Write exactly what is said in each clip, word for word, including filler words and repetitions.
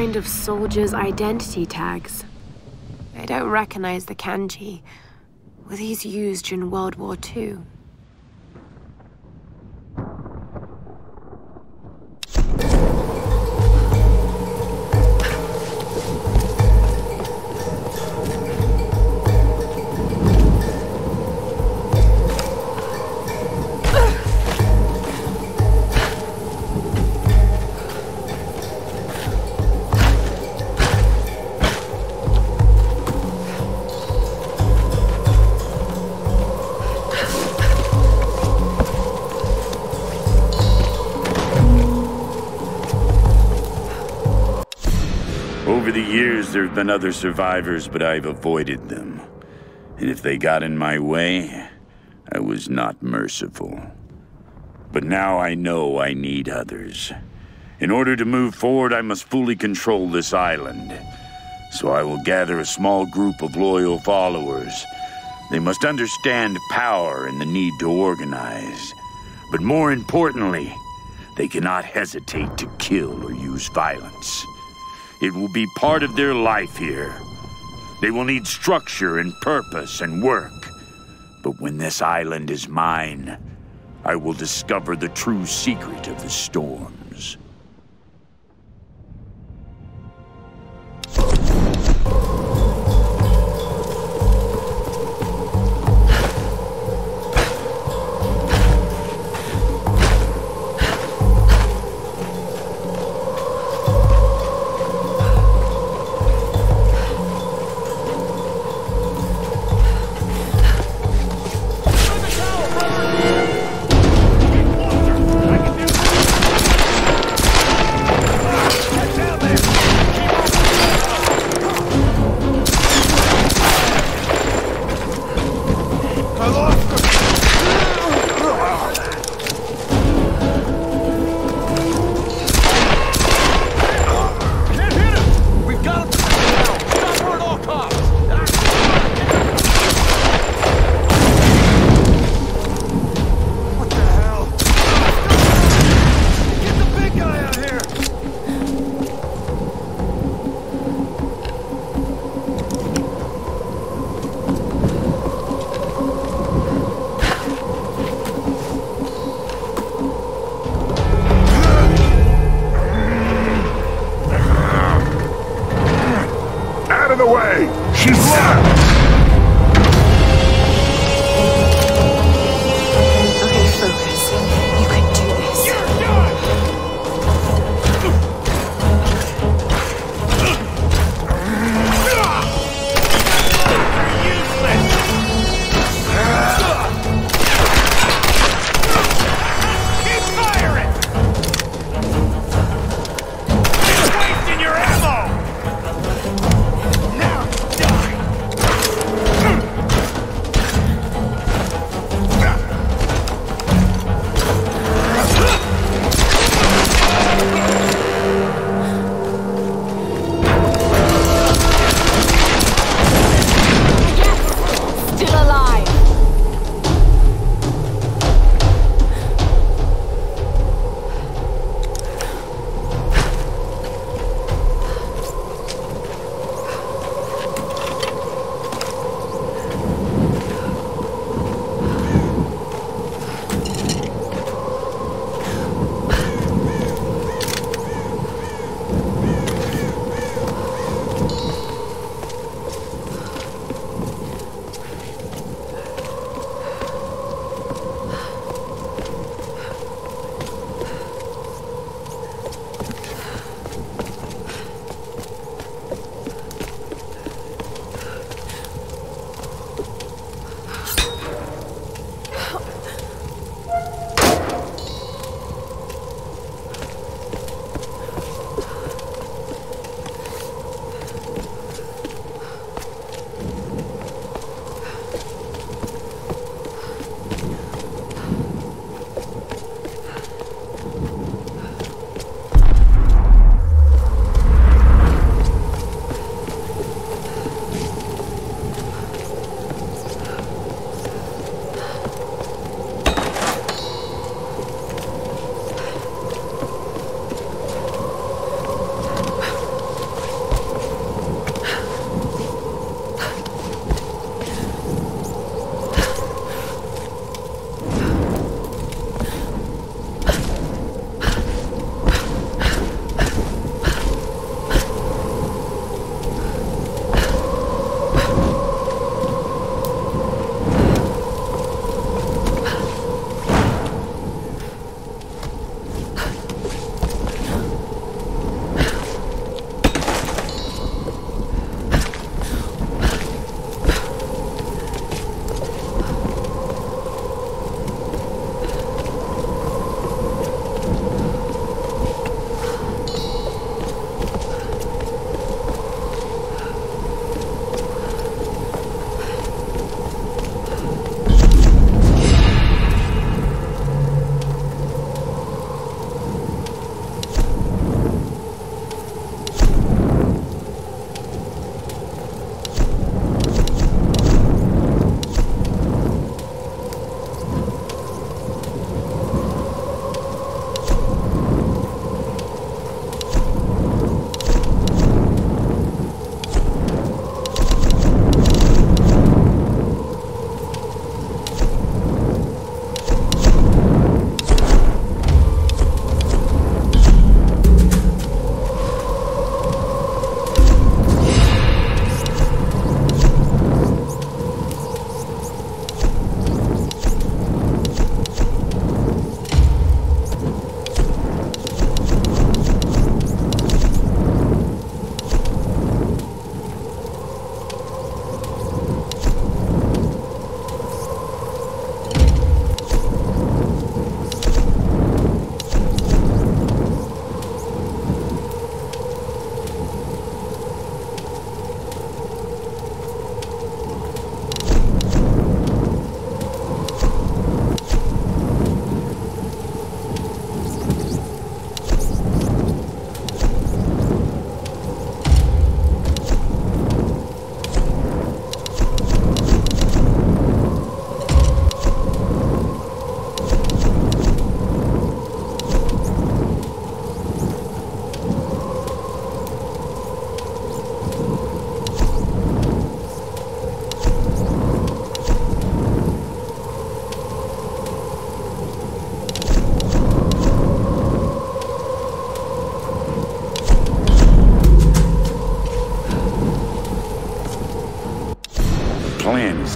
kind of soldier's identity tags. I don't recognize the kanji. Were these used during World War Two? Over the years, there have been other survivors, but I've avoided them. And if they got in my way, I was not merciful. But now I know I need others. In order to move forward, I must fully control this island. So I will gather a small group of loyal followers. They must understand power and the need to organize. But more importantly, they cannot hesitate to kill or use violence. It will be part of their life here. They will need structure and purpose and work. But when this island is mine, I will discover the true secret of the storms.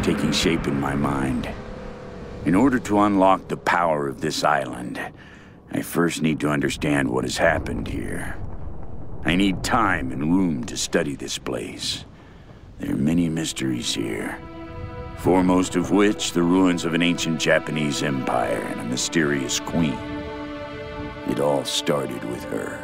taking shape in my mind. In order to unlock the power of this island, I first need to understand what has happened here. I need time and room to study this place. There are many mysteries here, foremost of which the ruins of an ancient Japanese empire and a mysterious queen. It all started with her.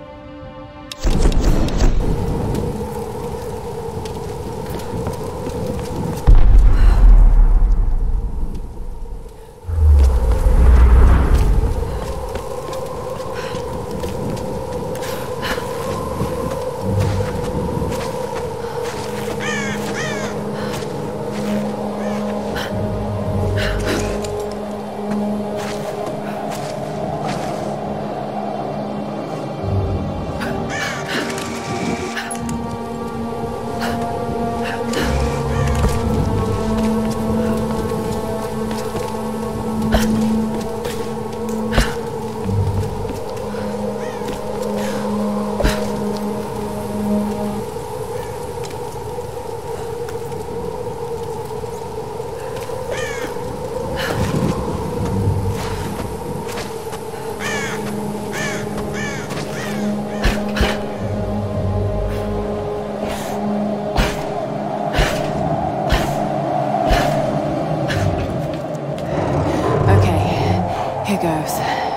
Here goes.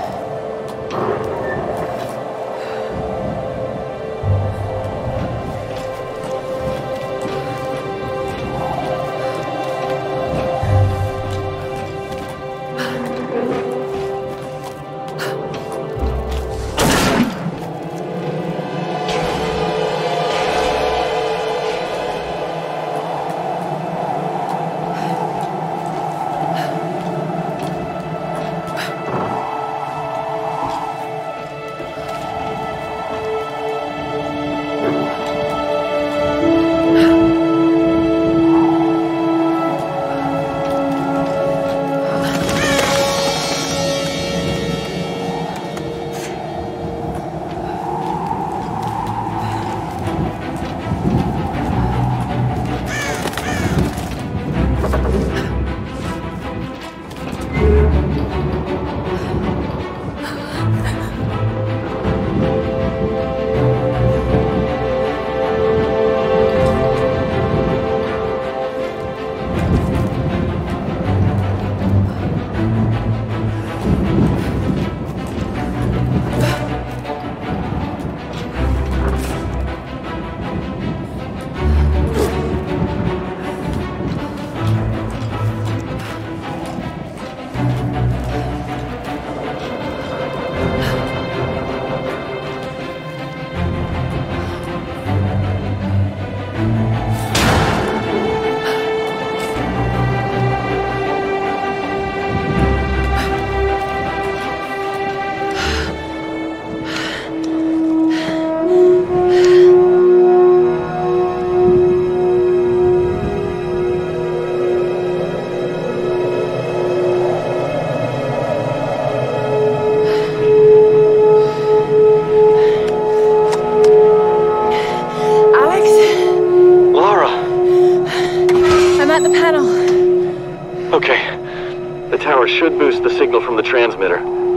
Should boost the signal from the transmitter.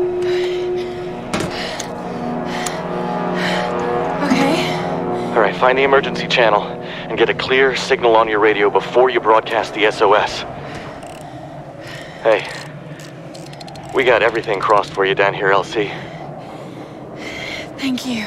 Okay. All right, find the emergency channel and get a clear signal on your radio before you broadcast the S O S. Hey, we got everything crossed for you down here, L C. Thank you.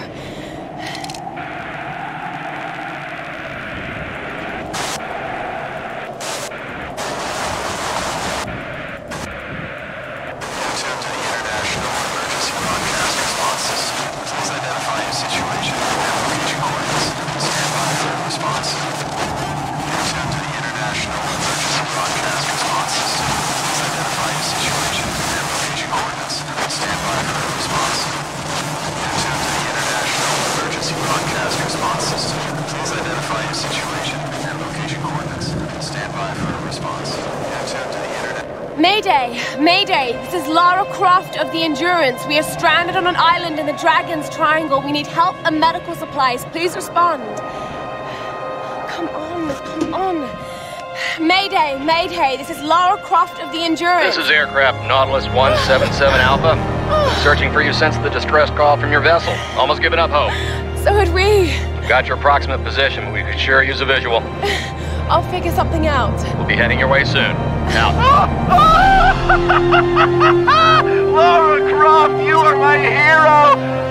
Mayday! Mayday! This is Lara Croft of the Endurance. We are stranded on an island in the Dragon's Triangle. We need help and medical supplies. Please respond. Come on, come on. Mayday, Mayday. This is Lara Croft of the Endurance. This is aircraft Nautilus one seven seven Alpha. Been searching for you since the distress call from your vessel. Almost given up hope. So had we. Got your approximate position, but we could sure use a visual. I'll figure something out. We'll be heading your way soon. Out. Lara Croft, you are my hero!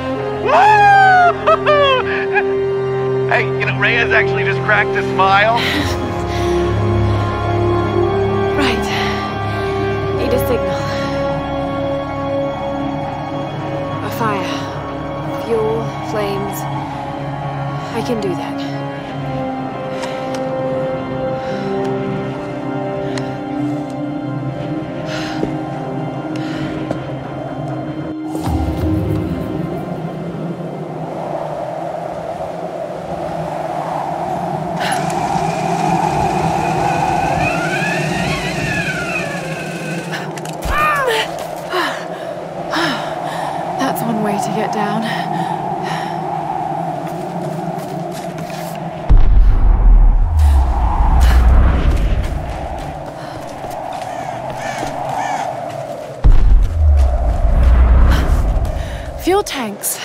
Hey, you know, Reyes actually just cracked a smile. Right. Need a signal. A fire. Fuel, flames. I can do that. That's one way to get down. Fuel tanks.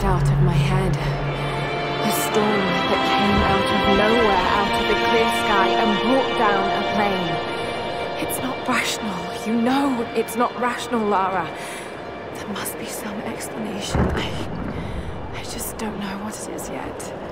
get out of my head. A storm that came out of nowhere, out of the clear sky, and brought down a plane. It's not rational. You know it's not rational, Lara. There must be some explanation. I... I just don't know what it is yet.